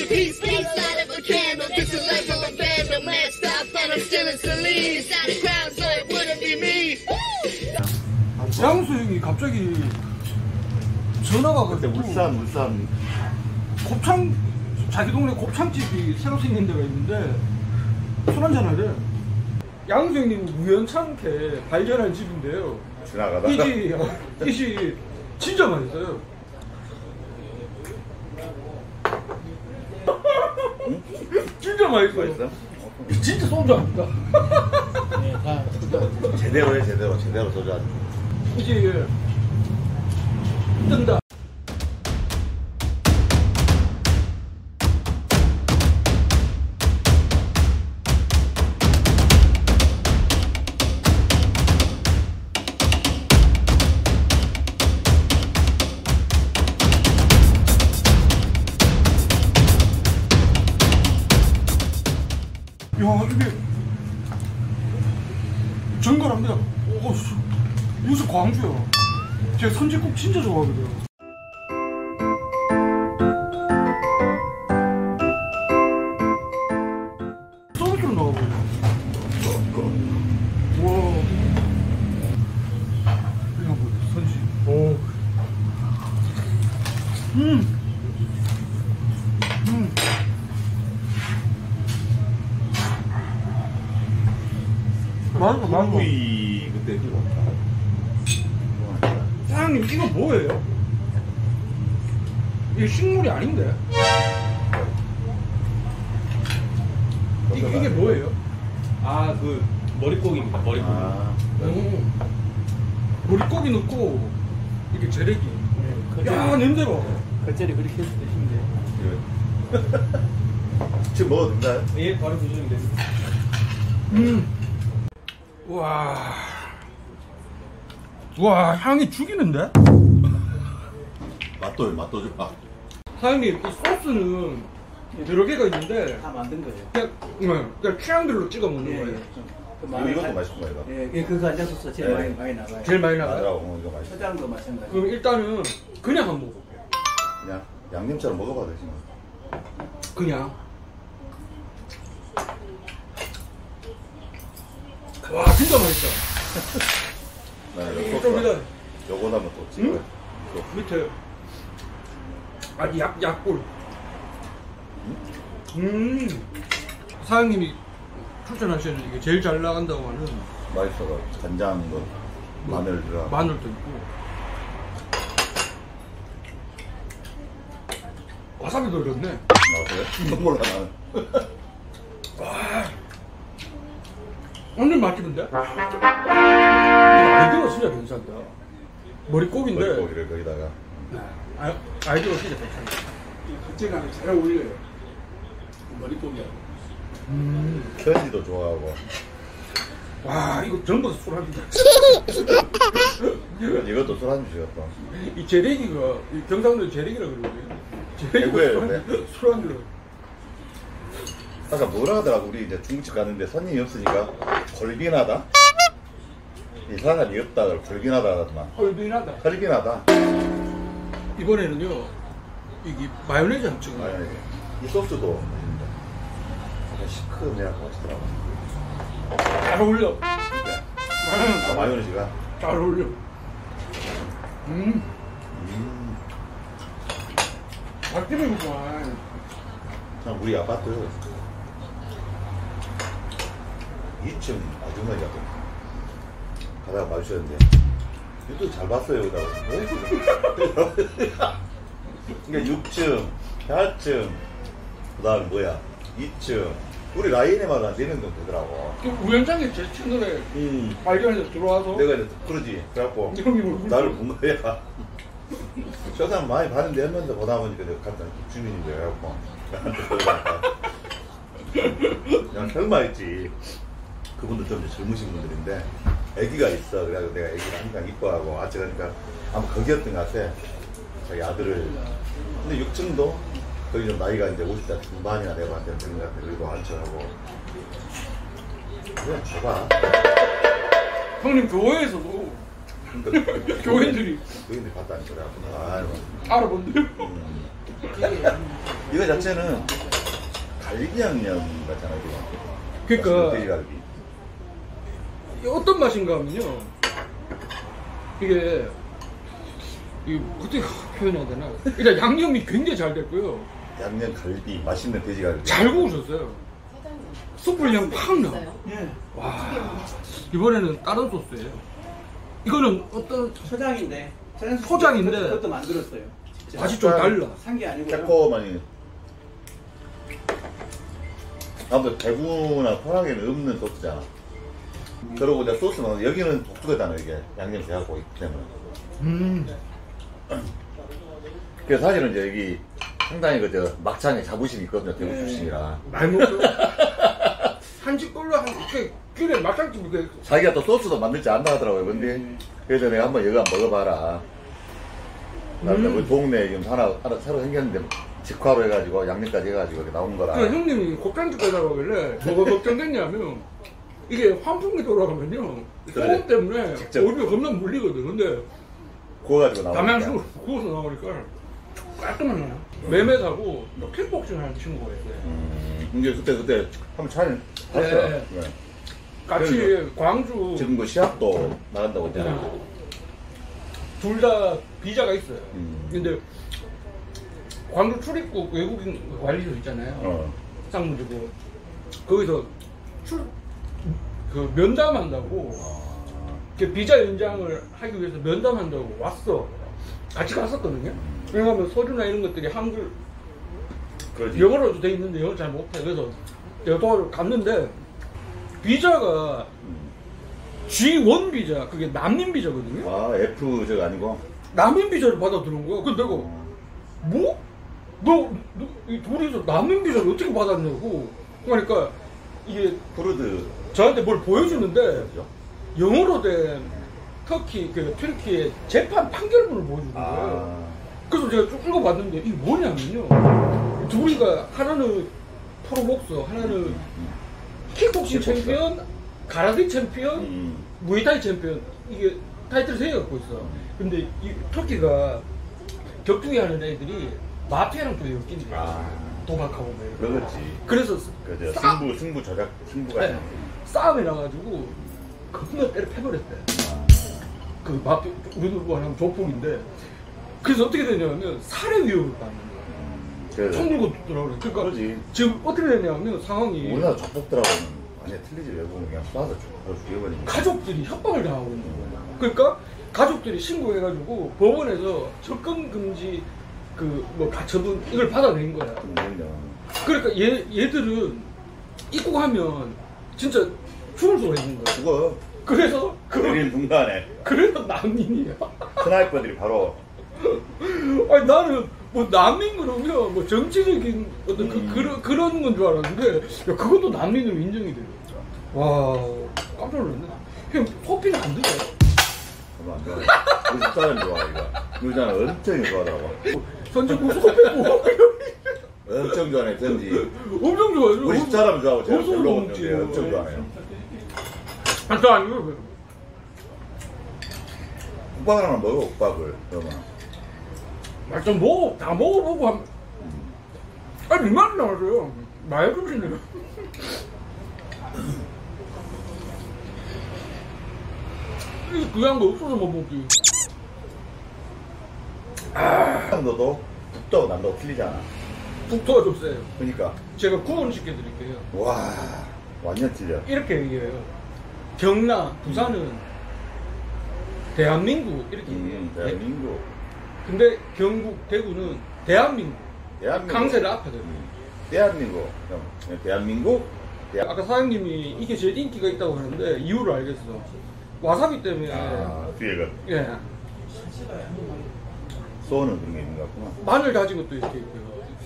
Peace, peace, light up a candle. This is life of a vandal. Man, stop, and I'm still in Celine. Inside the crowd, so it wouldn't be me. 양수 형이 갑자기 전화가 그때 울산 곱창 자기 동네 곱창집이 새로 생긴 데가 있는데 술 한잔 하래. 양수 형님 우연찮게 발견한 집인데요. 지나가다가 이 집 진짜 맛있어요. 응? 진짜 맛있어요. 맛있어? 진짜 소주 아닙니까? 제대로 해 제대로 소주 한. 이제 뜬다. 야, 이게 정갈합니다. 여기서 광주요. 제가 선지국 진짜 좋아하거든요. 소주를 넣어보세요. 와, 이거 뭐야? 선지. 오. 맛있어. 그때 이거. 사장님 이거 뭐예요? 이게 식물이 아닌데? 이게 뭐예요? 아, 그 머릿고기입니다. 머릿고기. 아, 머릿고기 넣고 이렇게 재래기. 네, 야, 냄새 봐. 겉절이 그렇게 해서 드시면 돼요. 지금 먹어도 된다요? 예, 바로 드시면 됩니다. 와, 향이 죽이는데? 맛도 좋아. 사장님, 이 소스는 여러 개가 있는데 다 만든 거예요. 그냥 취향별로 찍어 먹는 거예요. 이것도 맛있는 거예요. 예, 그 간장 소스 제일 네. 많이 나가요. 제일 많이 나가요? 나더라고 이거 맛있어. 초장도 마찬가지. 그럼 일단은 그냥 한번 먹어볼게요. 그냥 양념처럼 먹어봐 되지. 그냥. 와, 진짜 맛있다. 네, 좀 이따 요거 하면 또 찍어. 밑에 약골. 사장님이 추천하시는 이게 제일 잘 나간다고 하는 맛있어. 간장, 마늘 들어. 마늘도 있고 와사비도 넣었네. 아 그래? 몰라 나는. 완전 맛집인데? 아이디어가 진짜 괜찮다. 머릿고기인데 머릿고기를 거기다가. 아이디어가 진짜 괜찮다. 겉절이랑 잘 어울려요. 머릿고기하고. 편지도 좋아하고. 와, 이거 전부 다 술 한잔. 이것도 술 한 주시겠다. 이 재래기가 이 경상도 재래기라 그러거든요. 대구예요, 술 한 잔. 아까 뭐라 하더라고. 우리 이제 중국집 가는데 손님이 없으니까 걸빈하다. 이 사람이 없다. 걸빈하다 하더만. 헐빈하다. 걸빈하다. 이번에는요, 이게 마요네즈 한 찍어. 아니, 이 소스도 약간 시큼해하고 맛있더라고. 잘 어울려. 아, 마요네즈가. 잘 어울려. 맛집이구만. 참 우리 아파트 2층 아주머니가 가다가 마주쳤는데 유튜브 잘 봤어요. 그러니까 6층, 4층, 그 다음에 뭐야 2층 우리 라인에마다 4명 정도 되더라고. 우연찮게 제 채널에 발견해서 들어와서 내가 이제 그러지. 그래갖고 형님 얼굴 나를 본 거야. 저 사람 많이 봤는데 한 번도 보다 보니까 내가 갔다 주민인데 그래갖고 나한테 그러니까 그냥 설마 했지. 그분들 좀 이제 젊으신 분들인데 애기가 있어. 그래가지고 내가 애기를 항상 이뻐하고 같이 가니까 아마 거기였던 것 같아. 자기 아들을. 근데 6층도 거기 좀 나이가 이제 50대 중반이나 내가 한테 되는 것 같아. 그리고 앉혀하고 그냥 봐봐. 형님 교회에서도 교인들이 교인들이 봤다니까. 그래갖고 아유 알아본대요. 이거 자체는 갈비 양념 같잖아요. 그러니까 돼지갈비. 어떤 맛인가 하면요. 이게 어떻게 표현해야 되나? 일단 양념이 굉장히 잘 됐고요. 양념 갈비, 맛있는 돼지갈비. 잘 구우셨어요. 숯불 향 팍 나. 예. 와, 이번에는 다른 소스예요. 이거는 어떤 초장인데. 초장인데. 그것도 만들었어요. 직접. 맛이 좀 달라. 산 게 아니고. 새콤하니. 아무튼 대구나 포항에는 없는 소스잖아. 그러고 이제 소스는 여기는 독특하잖아. 이게 양념 돼갖고 있기 때문에. 그래서 사실은 이제 여기 상당히 그저 막창에 자부심이 있거든요. 대구 출신이라. 많이 먹죠. 한식 걸로 그래 막창집 이렇게 자기가 또 소스도 만들지 않나 하더라고요. 근데 그래서 내가 한번 여기 한번 먹어봐라. 우리 동네에 지금 하나 새로 생겼는데 직화로 해가지고 양념까지 해가지고 이렇게 나온 거라. 그 형님이 곱창집 가자고 하길래 뭐가 걱정됐냐면 이게 환풍기 돌아가면요 그래. 소음 때문에 직접. 얼굴이 겁나 물리거든. 근데 구워가지고 나오니까. 담양식으로 구워서 나오니까 깔끔하네요. 매매사고 킥복싱 하는 친구가 있어요. 이제 그때 한번 촬영 네. 봤어요. 네. 같이 광주 지금 그 시합도 나간다고 했잖아. 둘 다 비자가 있어요. 근데 근데 광주 출입국 외국인 관리소 있잖아요. 쌍문지구 거기서 그 면담한다고 비자 연장을 하기 위해서 면담한다고 왔어. 같이 갔었거든요. 왜냐하면 서류나 이런 것들이 한글 그러지. 영어로도 돼 있는데 영어를 잘 못해. 그래서 내가 도와주러 갔는데 비자가 G1 비자, 그게 난민 비자거든요. 아 F 저거 아니고. 난민 비자를 받아 들어온 거야. 근데 내가 뭐? 이 둘이서 난민 비자를 어떻게 받았냐고. 그러니까 이게 푸르드. 저한테 뭘 보여주는데 그죠? 영어로 된 튀르키의 재판 판결문을 보여주는 거예요. 그래서 제가 쭉 읽어봤는데 이게 뭐냐면요. 둘이가 하나는 프로복서, 하나는 킥복싱 챔피언, 가라데 챔피언, 무에타이 챔피언, 이게 타이틀을 세 개 갖고 있어. 근데 이 터키가 격투기 하는 애들이 마피아랑 또 엮인대. 도박하고 뭐 이런. 그렇지. 그래서 그죠. 승부 조작, 승부가. 네. 싸움이 나가지고 겁나 때려 패버렸대. 그 마피아, 우리도 뭐 하면 조폭인데. 그래서 어떻게 되냐면 살해 위협을 받는 거야. 총 들고 들어오래. 그러니까 그러지. 지금 어떻게 되냐면 상황이 우리나라 조폭들하고는 완전 틀리지. 외국은 그냥 쏴서 죽여버리는 거야. 가족들이 협박을 당하고 있는 거야. 그러니까 가족들이 신고해가지고 법원에서 접근 금지 가처분 이걸 받아낸 거야. 그러니까 얘들은 입국하면 진짜 죽을 수가 있는 거야. 죽어. 그래서 그린 중간에. 그래서 난민이야. 스나이퍼들이 바로. 아니 나는 뭐 난민 그러면 뭐 정치적인 어떤 그런 건 줄 알았는데 야, 그것도 난민으로 인정이 돼요. 와 깜짝 놀랐네. 형 소피는 안 드세요? 그러면 안 좋아해. 우리 집사람이 좋아해 이거. 우리 집사람 엄청 좋아하더라고. 전지국 소피고 엄청 좋아해 전지. 엄청 좋아요. 우리 집사람 좋아하고 제가 엄청 별로 먹지. 없는데 엄청 좋아해요. 저 아니고 국밥을 하나 먹어 국밥을 그러면. 좀 다 먹어보고 하면 아니 이만 나왔어요. 많이 주시네요. 이 귀한 거 없어서 못 먹지. 너도 북도 남도 틀리잖아. 북토가 좀 세요. 그러니까. 제가 구분 시켜드릴게요. 와 완전 틀려. 이렇게 얘기해요. 경남, 부산은 대한민국 이렇게 얘기해요. 대한민국. 근데 경북, 대구는 대한민국. 강세를 앞에 둬요. 대한민국. 대한민국. 아까 사장님이 이게 제일 인기가 있다고 하는데 이유를 알겠어. 와사비 때문에. 뒤에가. 예. 소는 그런 게 있는 것 같구나. 마늘 다진 것도 이렇게 있고요.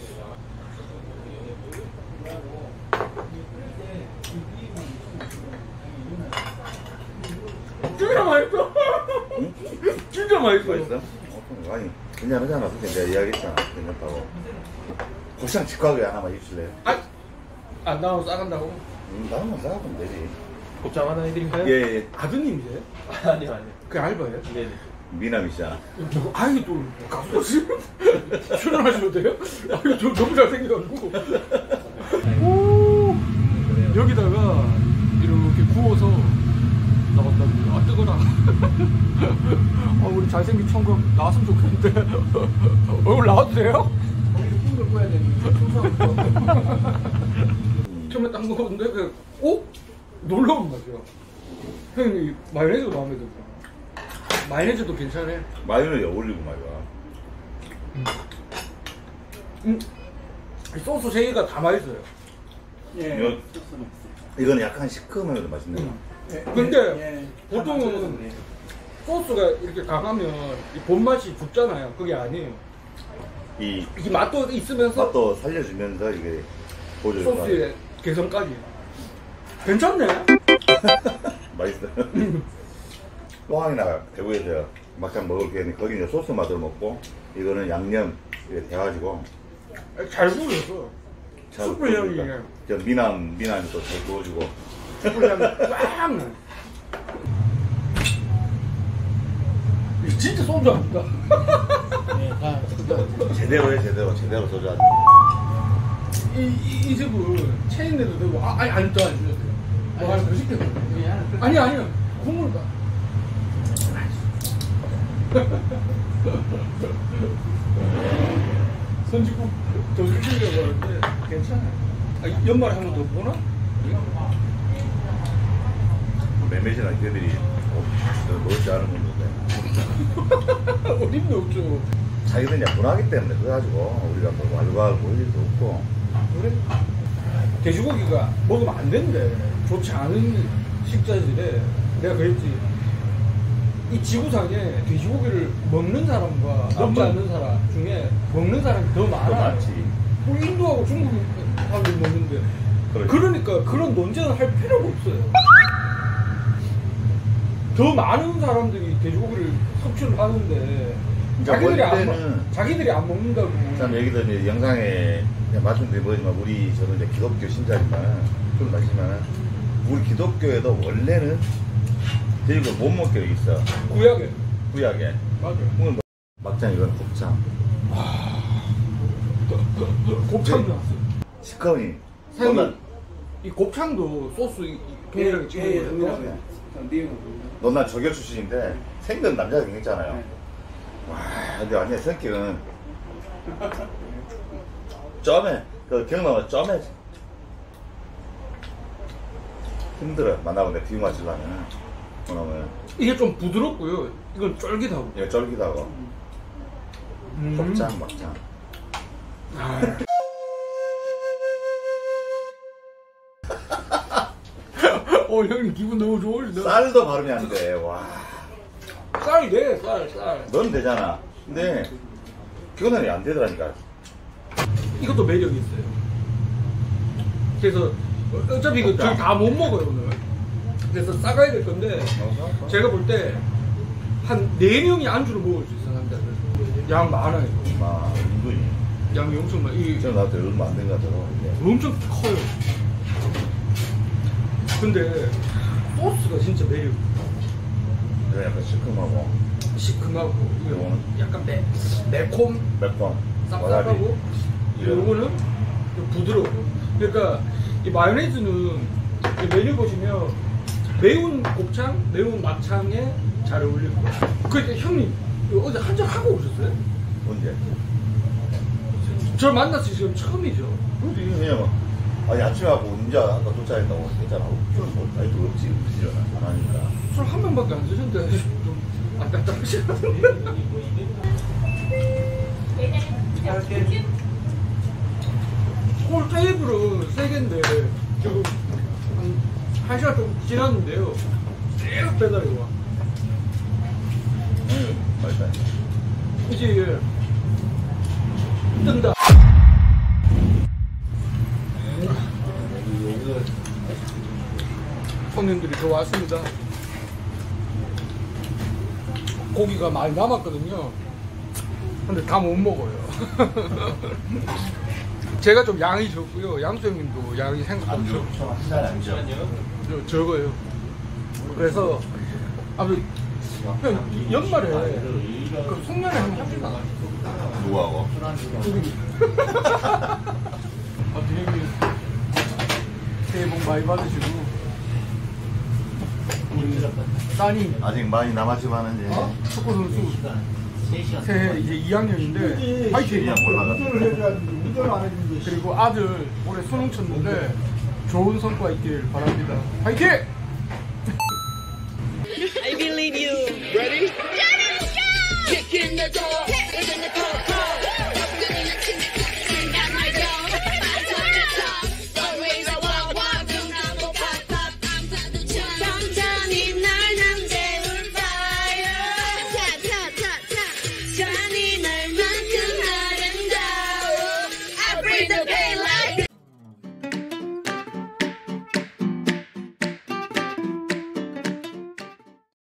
진짜 맛있어. 응? 진짜 맛있어. 맛있어? 아니 괜찮잖아. 그때 내가 이야기했잖아. 괜찮다고. 고창 직화하게 하나만 입실래요? 안 나오면 싸간다고? 나만 싸우면 되지. 곱창 하나 해드릴까요? 예. 아드님이세요? 아니요. 그 알바예요? 네네. 미남이시잖아. 아이 또 가수 출연하셔도 돼요? 아이 저 너무 잘생겨가지고 오, 여기다가 이렇게 구워서 나왔답니다. 아 뜨거라. 아 우리 잘생긴 총각 나왔으면 좋겠는데 얼굴 나와도 돼요? 거기서 뿜을 꺼야 되는데 처음에 딱 먹었는데 그, 오? 놀라운 맛이야. 형님 마요네즈도 마음에 들어. 마요네즈도 괜찮아. 마요네즈 어울리고 말이야. 이 소스 세 개가 다 맛있어요. 예. 이거는 약간 시큼하면서 맛있네. 근데 보통은 소스가 이렇게 강하면 이 본맛이 죽잖아요. 그게 아니에요. 이게 맛도 있으면서 맛도 살려주면서 이게 보여줘요. 소스의 개성까지. 괜찮네. 맛있어. 포항이나 대구에서 막상 먹을 때는 거기 이제 소스 맛으로 먹고 이거는 양념 이렇게 돼가지고 잘 구워졌어. 숯불 향이. 저 미남이 또 잘 구워주고. 숯불 향이 꽉 나. 이거 진짜 소주 아닙니까? 제대로 소주 한. 이 집은 체인 내도 되고 아니 안 더 안 주셔도 돼요. 하나 더 시켜도 돼요. 아니 국물 봐. 선지국 더 주시려고 하는데 괜찮아. 아, 연말에 한 번 더 보나? 매매지나 걔들이 먹을 줄 아는 건데. 어림도 없죠. 자기들 그냥 문화기 때문에 그래가지고 우리가 뭐 왈가왈 보일 일도 없고. 그래? 돼지고기가 먹으면 안 된대. 좋지 않은 식자질에 내가 그랬지. 이 지구상에 돼지고기를 먹는 사람과 먹지 않는 사람 중에 먹는 사람이 더 많아. 더 많지. 우리 인도하고 중국 사람들이 먹는데. 그러니까 그런 논쟁을 할 필요가 없어요. 더 많은 사람들이 돼지고기를 섭취를 하는데 자기들이 안 먹는다고. 참 여기도 이제 영상에 말씀드리지만 우리 저는 이제 기독교 신자지만 좀 말지만 우리 기독교에도 원래는 돼지고기 못 먹게 있어. 구약에. 맞아. 오늘 막장 이건 곱창. 곱창도 나왔어. 시커니. 사장님, 이 곱창도 소스 동일하게 찍는 거예요? 넌 저격 출신인데 생전 남자가 굉장잖아요. 와, 근데 완전 성격은 점에 그 경남은 점에 힘들어. 만나고 내 비유 맞추려면 그러면 이게 좀 부드럽고요. 이건 쫄깃하고. 이거 쫄깃하고 곱창 막창. 형님 기분 너무 좋으시다. 쌀도 발음이 안 돼. 와. 쌀 돼, 쌀. 넌 되잖아. 근데 그거는 안 되더라니까. 이것도 매력이 있어요. 그래서 어차피 이거 저희 다 못 먹어요 오늘. 그래서 싸가야 될 건데 제가 볼 때 한 4명이 안주로 먹을 수 있어 남자들. 양 많아요. 은근히. 양이 엄청 많아. 저는 나한테 얼마 안 된 것 같아서. 엄청 커요. 근데 소스가 진짜 매력. 그래 약간 시큼하고 이거는 약간 매콤 매콤 쌉싸하고 이거는 좀 부드러워. 그러니까 이 마요네즈는 이 메뉴 보시면 매운 곱창, 매운 막창에 잘 어울릴 거예요. 그때 형님 이거 어제 한잔 하고 오셨어요? 언제? 저 만났을 때 지금 처음이죠. 왜냐면 아침에 하고 운자 아까 도착했다고 했잖아. 술은 뭐 나이도 없지 부지런하 안 하니까. 술 한 병밖에 안 드셨는데 좀 아깝다시는데. 홀 테이블은 3개인데 지금 한 1시간 좀 지났는데요. 계속 배달이 와. 맛있다. 이제 뜬다. 손님들이 들어왔습니다. 고기가 많이 남았거든요. 근데 다 못 먹어요. 제가 좀 양이 적고요. 양수형님도 양이 생각보다 적어요. 그래서 아무튼 형 연말에 그 송년회 한번 합시다. 누구하고? 대형님 새해 복 많이 받으시고 우리 따님 아직 많이 남았지만은 이제 축구 선수 새해 이제 2학년인데 화이팅! 그냥 올라갔어. 그리고 아들 올해 수능 쳤는데 좋은 성과 있길 바랍니다. 화이팅! I believe you. Ready? Kick in the door. Kick in the door.